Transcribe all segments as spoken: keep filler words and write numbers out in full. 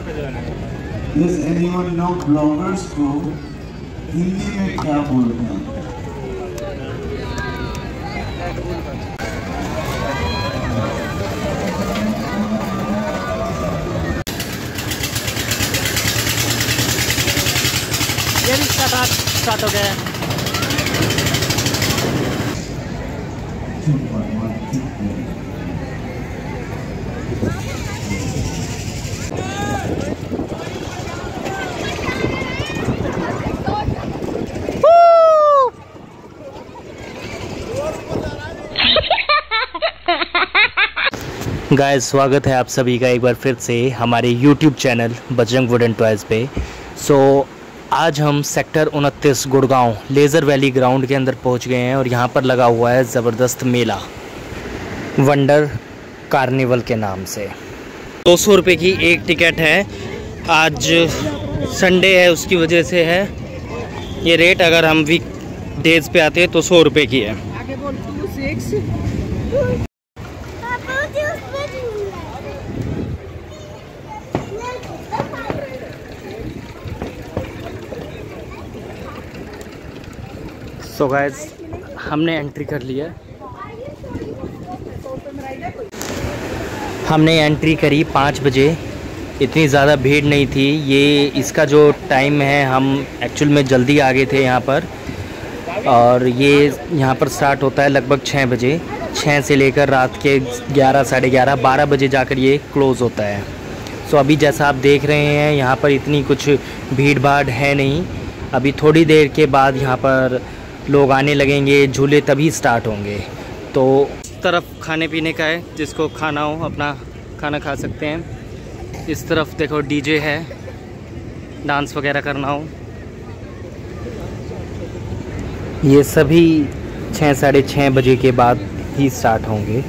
Does anyone know bloggers को हिंदी में क्या बोलते हैं? ये भी स्टार्ट हो गया है। गाइस, स्वागत है आप सभी का एक बार फिर से हमारे YouTube channel Bajrang wooden toys पे। सो so, आज हम सेक्टर उनतीस गुड़गांव लेज़र वैली ग्राउंड के अंदर पहुंच गए हैं और यहाँ पर लगा हुआ है ज़बरदस्त मेला वंडर कार्निवल के नाम से। दो सौ रुपये की एक टिकट है। आज संडे है, उसकी वजह से है ये रेट। अगर हम वीक डेज पे आते हैं तो सौ रुपये की है। सो गाइस, हमने एंट्री कर लिया। हमने एंट्री करी पाँच बजे। इतनी ज़्यादा भीड़ नहीं थी। ये इसका जो टाइम है, हम एक्चुअल में जल्दी आ गए थे यहाँ पर। और ये यहाँ पर स्टार्ट होता है लगभग छः बजे। छः से लेकर रात के ग्यारह साढ़े ग्यारह बारह बजे जाकर ये क्लोज़ होता है। सो अभी जैसा आप देख रहे हैं, यहाँ पर इतनी कुछ भीड़ भाड़ है नहीं। अभी थोड़ी देर के बाद यहाँ पर लोग आने लगेंगे, झूले तभी स्टार्ट होंगे। तो इस तरफ खाने पीने का है, जिसको खाना हो अपना खाना खा सकते हैं। इस तरफ देखो डीजे है, डांस वगैरह करना हो। ये सभी छः साढ़े छः बजे के बाद ही स्टार्ट होंगे।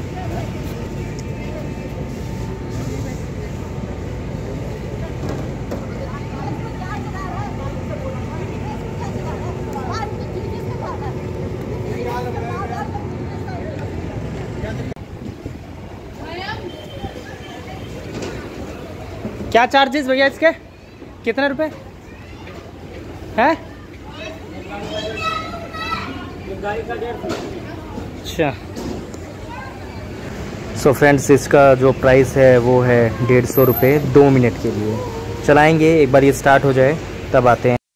क्या चार्जेस भैया इसके? कितने रुपए है? अच्छा, सो फ्रेंड्स, इसका जो प्राइस है वो है डेढ़ सौ रुपये दो मिनट के लिए। चलाएंगे, एक बार ये स्टार्ट हो जाए तब आते हैं।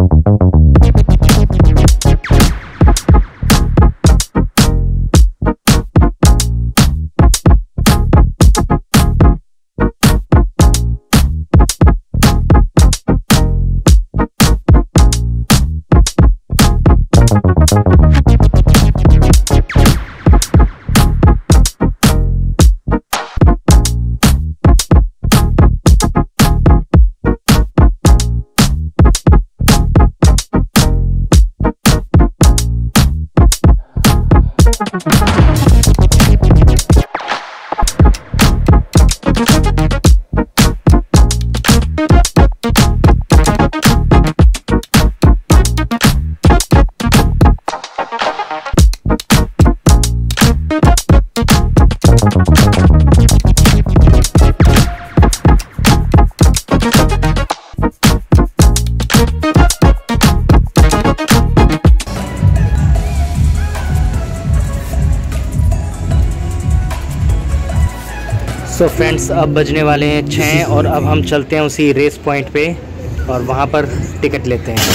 सो फ्रेंड्स, अब बजने वाले हैं छः और अब हम चलते हैं उसी रेस पॉइंट पे और वहाँ पर टिकट लेते हैं।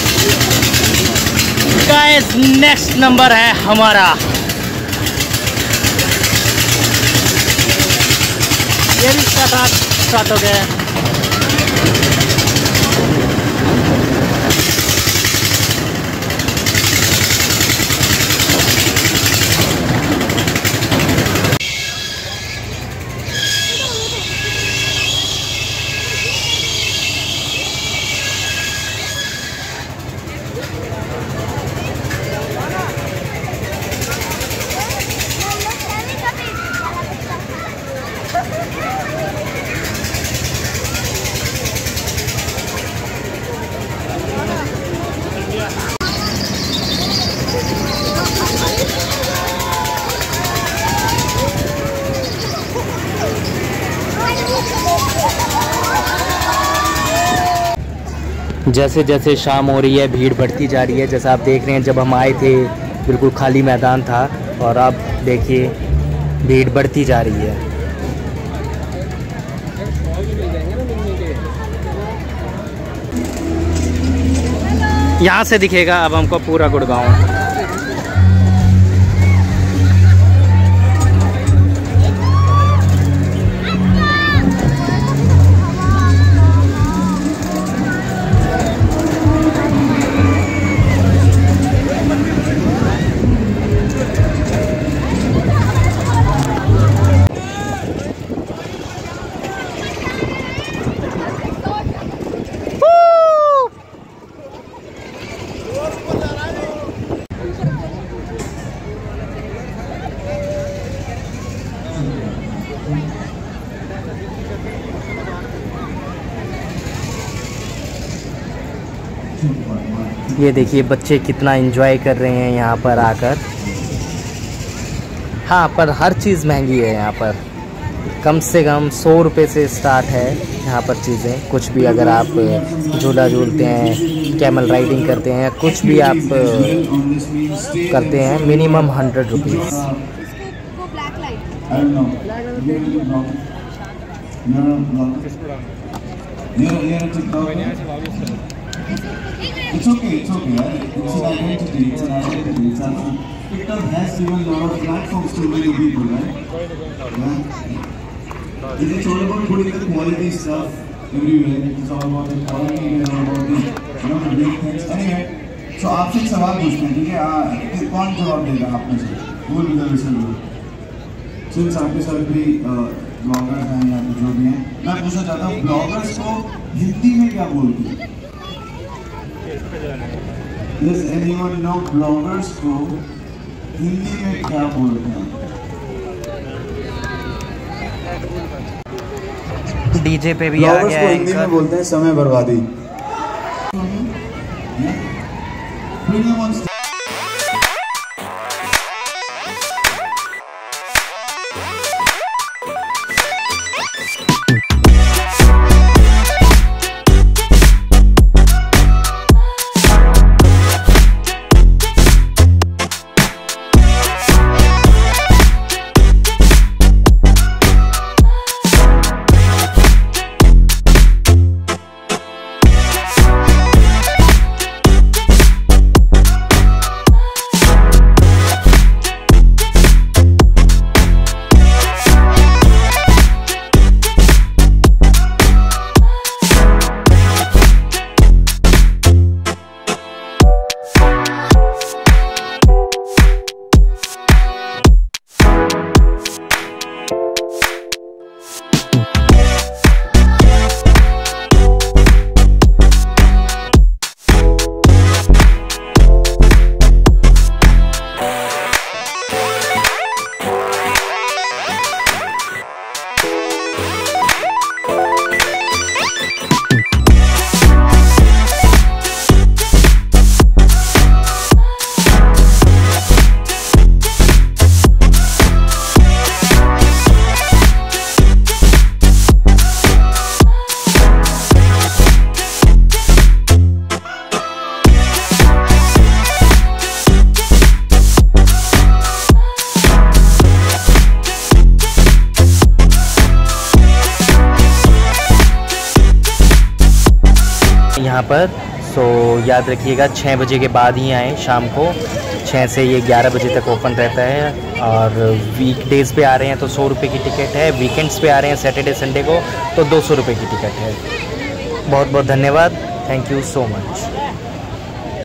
गाइस, नेक्स्ट नंबर है हमारा। ये भी स्टार्ट स्टार्ट हो गया है। जैसे जैसे शाम हो रही है भीड़ बढ़ती जा रही है। जैसा आप देख रहे हैं, जब हम आए थे बिल्कुल खाली मैदान था और अब देखिए भीड़ बढ़ती जा रही है। यहाँ से दिखेगा अब हमको पूरा गुड़गांव। ये देखिए बच्चे कितना एंजॉय कर रहे हैं यहाँ पर आकर। हाँ, पर हर चीज़ महंगी है यहाँ पर। कम से कम सौ रुपये से स्टार्ट है यहाँ पर चीज़ें। कुछ भी अगर आप झूला झूलते हैं, कैमल राइडिंग करते हैं, कुछ भी आप करते हैं, minimum hundred rupees. It's okay, it's okay. Right? It's an identity, it's an identity. It's an, TikTok has given a lot of platforms to many people, right? Yeah. It's all about putting the quality stuff everywhere. It's all about the quality and all about the, you know, the big things. Anyway, so आपसे एक सवाल पूछते हैं, ठीक है? आ, कौन जवाब देगा आप में से? Who will be the listener? Since आपके साथ भी ब्लॉगर्स हैं या जो भी हैं, मैं पूछना चाहता हूँ ब्लॉगर्स को हिंदी में क्या बोलते हैं? Does anyone know ब्लॉगर्स को हिंदी में क्या बोलते हैं? डीजे पे भी आ गया है। हिंदी में बोलते हैं समय बर्बादी। यहाँ पर। सो याद रखिएगा छः बजे के बाद ही आएँ शाम को। छः से ये ग्यारह बजे तक ओपन रहता है। और वीक डेज़ पे आ रहे हैं तो सौ रुपये की टिकट है। वीकेंड्स पे आ रहे हैं सैटरडे संडे को तो दो सौ रुपये की टिकट है। बहुत बहुत धन्यवाद। Thank you so much.